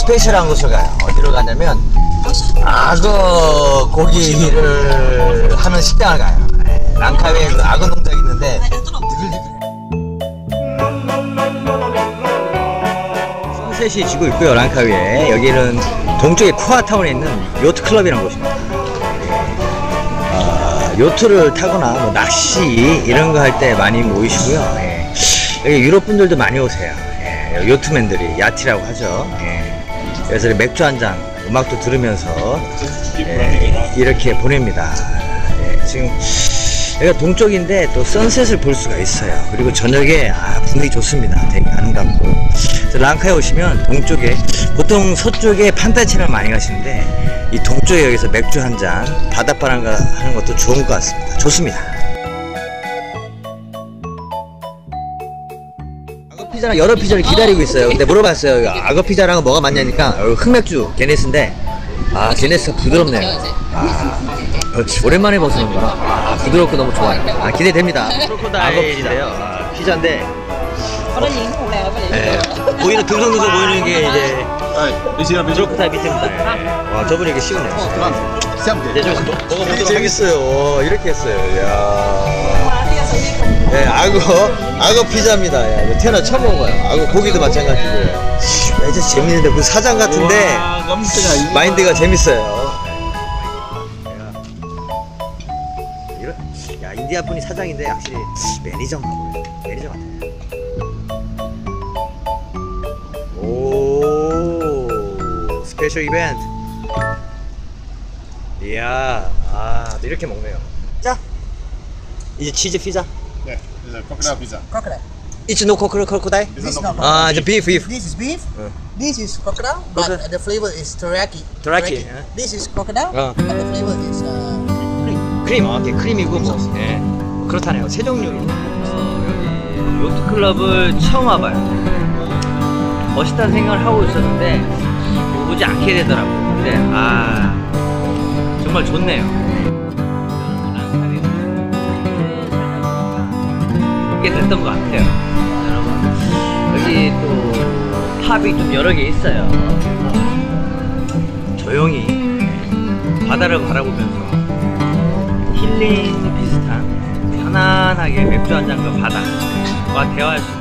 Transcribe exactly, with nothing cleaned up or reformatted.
스페셜한 곳을 가요. 어디로 가냐면 악어 고기를 하는 식당을 가요. 랑카위에 그 악어 농장이 있는데 선셋이 지고 있고요. 랑카위에 여기는 동쪽의 코아타운에 있는 요트클럽이라는 곳입니다. 어, 요트를 타거나 뭐 낚시 이런 거 할 때 많이 모이시고요. 예. 여기 유럽 분들도 많이 오세요. 예. 요트맨들이 야티라고 하죠. 예. 그래서 맥주 한 잔 음악도 들으면서 예. 이렇게 보냅니다. 예. 지금 여기가 동쪽인데 또 선셋을 볼 수가 있어요. 그리고 저녁에 아, 분위기 좋습니다. 되게 아름답고. 그래서 랑카에 오시면 동쪽에 보통 서쪽에 판타지를 많이 가시는데 이 동쪽에 여기서 맥주 한 잔 바닷바람 하는 것도 좋은 것 같습니다. 좋습니다. 악어 피자랑 여러 피자를 기다리고 있어요. 근데 물어봤어요. 악어 피자랑 뭐가 맞냐니까 흑맥주 게네스인데 아 게네스가 부드럽네요. 아 그렇지. 오랜만에 먹는 거라 아, 부드럽고 너무 좋아요. 아 기대됩니다. 크로코다일인데요. 아, 피자인데 네. 보이는 듬성듬성 보이는 게 이제 크로코다일 밑에입니다. 네. 와 저분이 이렇게 씌우네요. 이제 좀 먹어보도록 하겠어요. 이렇게 했어요. 이야. 네, 악어 악어 피자입니다. 야, 이거 태어나 처음 먹어요. 악어 고기도 마찬가지고요. 야, 진짜 재밌는데 그 사장 같은데 마인드가 재밌어요. 야 인디아 분이 사장인데 확실히 매니저인가 보네. 매니저 같아요. 오 스페셜 이벤트. 이야 아 이렇게 먹네요. 자 이제 치즈 피자. 네, crocodile pizza. Crocodile. It's no crocodile. This is not 아 이제 beef beef. This is beef. Uh. This is crocodile, but Crocodile. the flavor is teriyaki. Teriyaki, yeah. This is crocodile, Uh. but the flavor is uh, cream. 크림, 아, 이렇게 크림이고 뭐, 예, 그렇다네요. 세 종류. 어, 여기 요트클럽을 처음 와봐요. 멋있다는 생각을 하고 있었는데 오지 않게 되더라고요. 근데 아 정말 좋네요. 이게 됐던 것 같아요. 여러분 여기 또 팝이 좀 여러 개 있어요. 조용히 바다를 바라보면서 힐링 비슷한 편안하게 맥주 한 잔과 바다와 대화할 수